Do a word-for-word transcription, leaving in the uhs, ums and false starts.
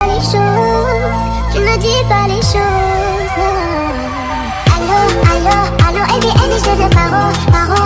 Les choses, tu ne dis pas les choses. Allô, allô, allô, et bien, et je te paro, paro.